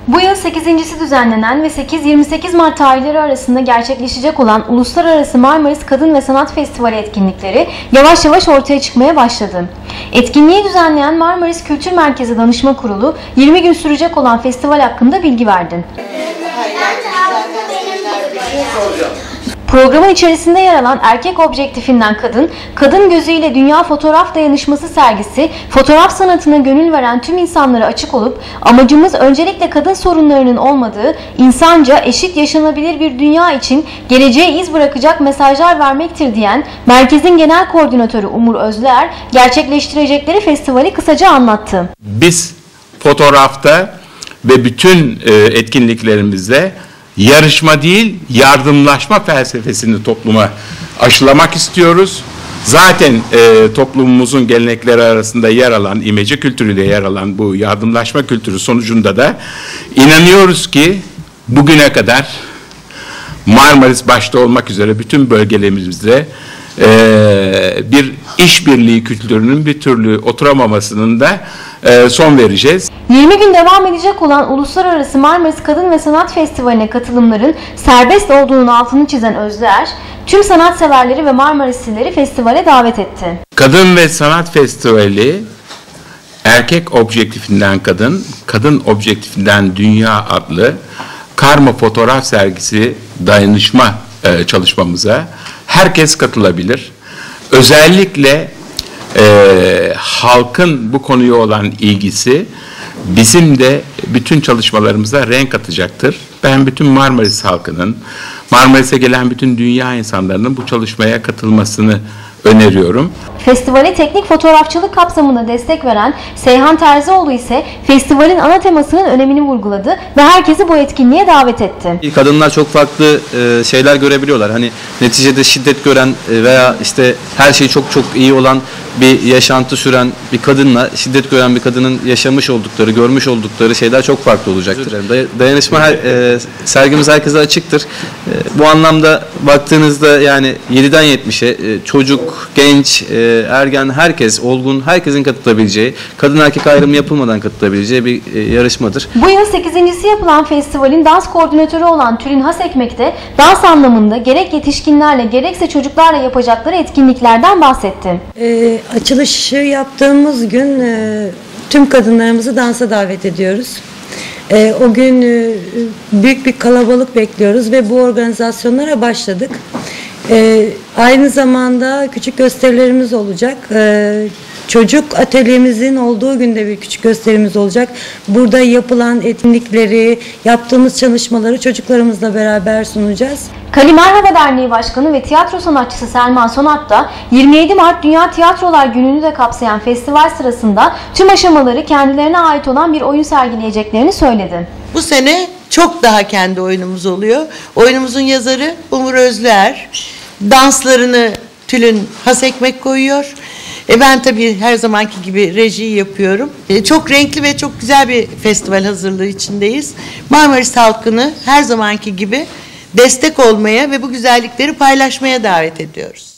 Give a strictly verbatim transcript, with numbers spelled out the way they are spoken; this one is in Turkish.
Bu yıl sekizincisi düzenlenen ve sekiz yirmi sekiz Mart tarihleri arasında gerçekleşecek olan Uluslararası Marmaris Kadın ve Sanat Festivali etkinlikleri yavaş yavaş ortaya çıkmaya başladı. Etkinliği düzenleyen Marmaris Kültür Merkezi Danışma Kurulu yirmi gün sürecek olan festival hakkında bilgi verdi. Programın içerisinde yer alan Erkek Objektifinden Kadın, Kadın Gözüyle Dünya Fotoğraf Dayanışması sergisi, fotoğraf sanatına gönül veren tüm insanlara açık olup, amacımız öncelikle kadın sorunlarının olmadığı, insanca, eşit yaşanabilir bir dünya için geleceğe iz bırakacak mesajlar vermektir diyen merkezin genel koordinatörü Umur Özler, gerçekleştirecekleri festivali kısaca anlattı. Biz fotoğrafta ve bütün etkinliklerimizde yarışma değil, yardımlaşma felsefesini topluma aşılamak istiyoruz. Zaten e, toplumumuzun gelenekleri arasında yer alan, imece kültürüyle yer alan bu yardımlaşma kültürü sonucunda da inanıyoruz ki bugüne kadar Marmaris başta olmak üzere bütün bölgelerimizde e, bir işbirliği kültürünün bir türlü oturamamasının da e, son vereceğiz. yirmi gün devam edecek olan Uluslararası Marmaris Kadın ve Sanat Festivali'ne katılımların serbest olduğunun altını çizen Özler, tüm sanatseverleri ve Marmarislileri festivale davet etti. Kadın ve Sanat Festivali, Erkek Objektifinden Kadın, Kadın Objektifinden Dünya adlı karma fotoğraf sergisi dayanışma e, çalışmamıza herkes katılabilir. Özellikle e, halkın bu konuya olan ilgisi bizim de bütün çalışmalarımıza renk atacaktır. Ben bütün Marmaris halkının, Marmaris'e gelen bütün dünya insanlarının bu çalışmaya katılmasını öneriyorum. Festivale teknik fotoğrafçılık kapsamında destek veren Seyhan Terzioğlu ise festivalin ana temasının önemini vurguladı ve herkesi bu etkinliğe davet etti. Kadınlar çok farklı şeyler görebiliyorlar. Hani neticede şiddet gören veya işte her şey çok çok iyi olan bir yaşantı süren bir kadınla şiddet gören bir kadının yaşamış oldukları, görmüş oldukları şeyler çok farklı olacaktır. Dayanışma her, e, sergimiz herkese açıktır. E, bu anlamda baktığınızda yani yediden yetmişe e, çocuk, genç, e, ergen, herkes, olgun, herkesin katılabileceği, kadın erkek ayrımı yapılmadan katılabileceği bir e, yarışmadır. Bu yıl sekizincisi yapılan festivalin dans koordinatörü olan Tülin Hasekmek de dans anlamında gerek yetişkinlerle gerekse çocuklarla yapacakları etkinliklerden bahsetti. E, açılışı yaptığımız gün e, tüm kadınlarımızı dansa davet ediyoruz. E, o gün e, büyük bir kalabalık bekliyoruz ve bu organizasyonlara başladık. E, aynı zamanda küçük gösterilerimiz olacak. E, çocuk atölyemizin olduğu günde bir küçük gösterimiz olacak. Burada yapılan etkinlikleri, yaptığımız çalışmaları çocuklarımızla beraber sunacağız. Kali Merhaba Derneği Başkanı ve tiyatro sanatçısı Selma Sonat da yirmi yedi Mart Dünya Tiyatrolar Günü'nü de kapsayan festival sırasında tüm aşamaları kendilerine ait olan bir oyun sergileyeceklerini söyledi. Bu sene çok daha kendi oyunumuz oluyor. Oyunumuzun yazarı Umur Özler. Danslarını Tülin Hasekmek koyuyor. E ben tabii her zamanki gibi rejiyi yapıyorum. E çok renkli ve çok güzel bir festival hazırlığı içindeyiz. Marmaris halkını her zamanki gibi destek olmaya ve bu güzellikleri paylaşmaya davet ediyoruz.